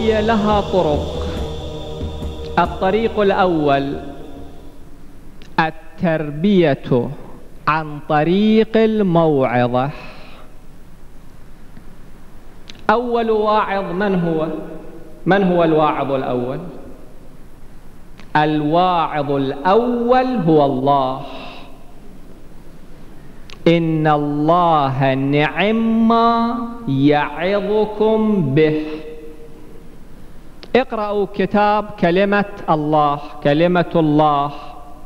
التربية لها طرق. الطريق الأول التربية عن طريق الموعظة. أول واعظ من هو الواعظ الأول؟ الواعظ الأول هو الله. إن الله نعم ما يعظكم به. اقرأوا كتاب كلمة الله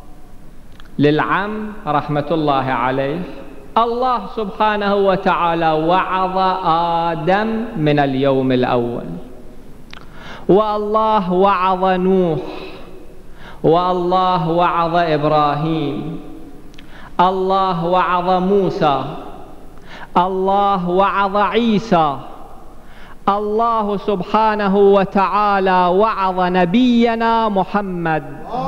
للعم رحمة الله عليه. الله سبحانه وتعالى وعظ آدم من اليوم الأول، والله وعظ نوح، والله وعظ إبراهيم، الله وعظ موسى، الله وعظ عيسى، الله سبحانه وتعالى وعظ نبينا محمد.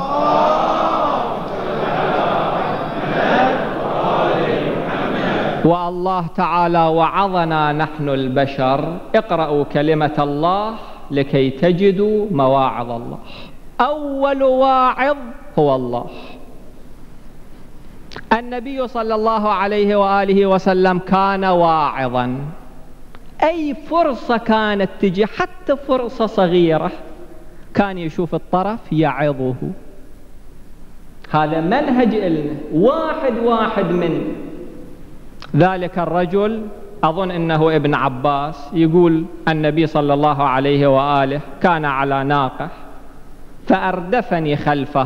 والله تعالى وعظنا نحن البشر. اقرأوا كلمة الله لكي تجدوا مواعظ الله. أول واعظ هو الله. النبي صلى الله عليه وآله وسلم كان واعظا. أي فرصة كانت تجي، حتى فرصة صغيرة، كان يشوف الطرف يعظه. هذا منهج إلنا، واحد من ذلك الرجل، أظن إنه ابن عباس، يقول النبي صلى الله عليه وآله كان على ناقة فأردفني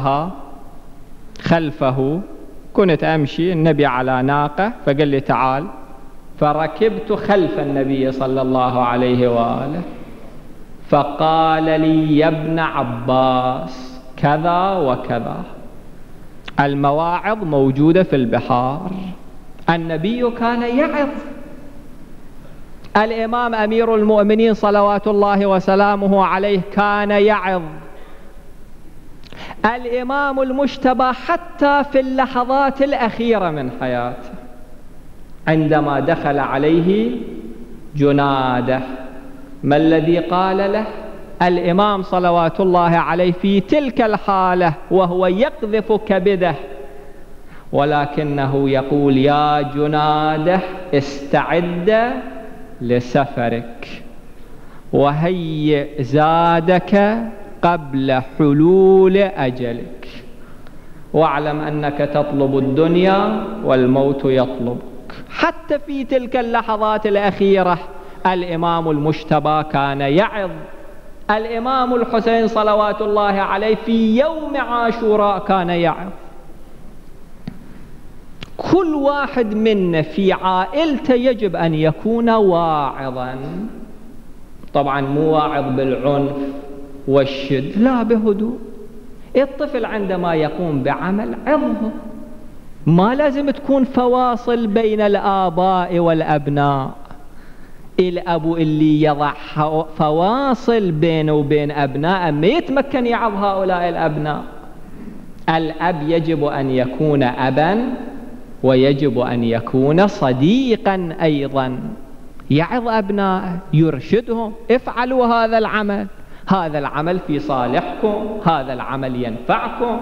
خلفه، كنت أمشي النبي على ناقة فقال لي تعال، فركبت خلف النبي صلى الله عليه وآله، فقال لي يا ابن عباس كذا وكذا. المواعظ موجودة في البحار. النبي كان يعظ. الإمام أمير المؤمنين صلوات الله وسلامه عليه كان يعظ. الإمام المجتبى حتى في اللحظات الأخيرة من حياته، عندما دخل عليه جناده، ما الذي قال له؟ الإمام صلوات الله عليه في تلك الحالة وهو يقذف كبده، ولكنه يقول يا جناده استعد لسفرك وهيئ زادك قبل حلول أجلك، واعلم أنك تطلب الدنيا والموت يطلبك. حتى في تلك اللحظات الأخيرة الإمام المجتبى كان يعظ. الإمام الحسين صلوات الله عليه في يوم عاشوراء كان يعظ. كل واحد منا في عائلته يجب أن يكون واعظا. طبعا مو واعظ بالعنف والشد، لا، بهدوء. الطفل عندما يقوم بعمل عظه. ما لازم تكون فواصل بين الآباء والأبناء. الأب اللي يضع فواصل بينه وبين أبنائه ما يتمكن يعظ هؤلاء الأبناء. الأب يجب أن يكون أبا، ويجب أن يكون صديقا أيضا. يعظ أبنائه، يرشدهم، افعلوا هذا العمل، هذا العمل في صالحكم، هذا العمل ينفعكم.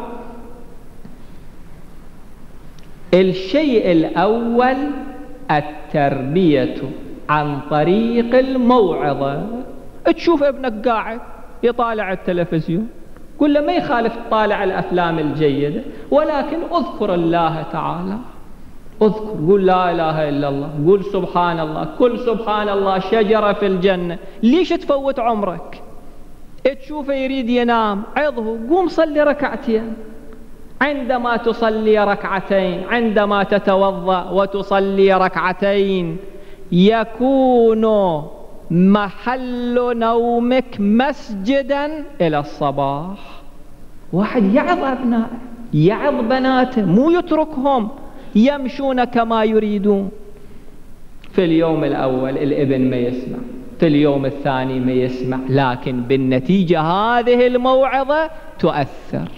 الشيء الأول التربية عن طريق الموعظة. تشوف ابنك قاعد يطالع التلفزيون، قل له ما يخالف تطالع الأفلام الجيدة، ولكن اذكر الله تعالى، اذكر، قل لا إله إلا الله، قل سبحان الله، كل سبحان الله شجرة في الجنة. ليش تفوت عمرك؟ تشوفه يريد ينام، عظه، قوم صلي ركعتين. عندما تصلي ركعتين، عندما تتوضأ وتصلي ركعتين، يكون محل نومك مسجدا إلى الصباح. واحد يعظ أبنائه، يعظ بناته، مو يتركهم يمشون كما يريدون. في اليوم الأول الابن ما يسمع، في اليوم الثاني ما يسمع، لكن بالنتيجة هذه الموعظة تؤثر.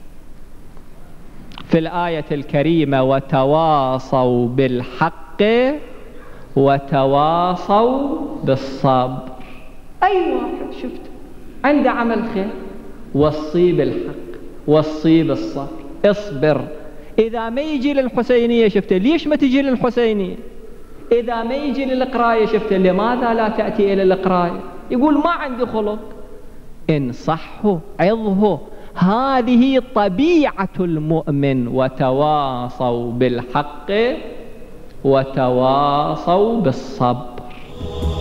في الآية الكريمة وتواصوا بالحق وتواصوا بالصبر. أي واحد شفت عنده عمل خير، وصيه بالحق، وصيه بالصبر، اصبر. إذا ما يجي للحسينية شفته، ليش ما تجي للحسينية؟ إذا ما يجي للقراية شفته، لماذا لا تأتي إلى القراية؟ يقول ما عندي خلق. انصحه، عظه، هذه طبيعة المؤمن. وتواصوا بالحق وتواصوا بالصبر.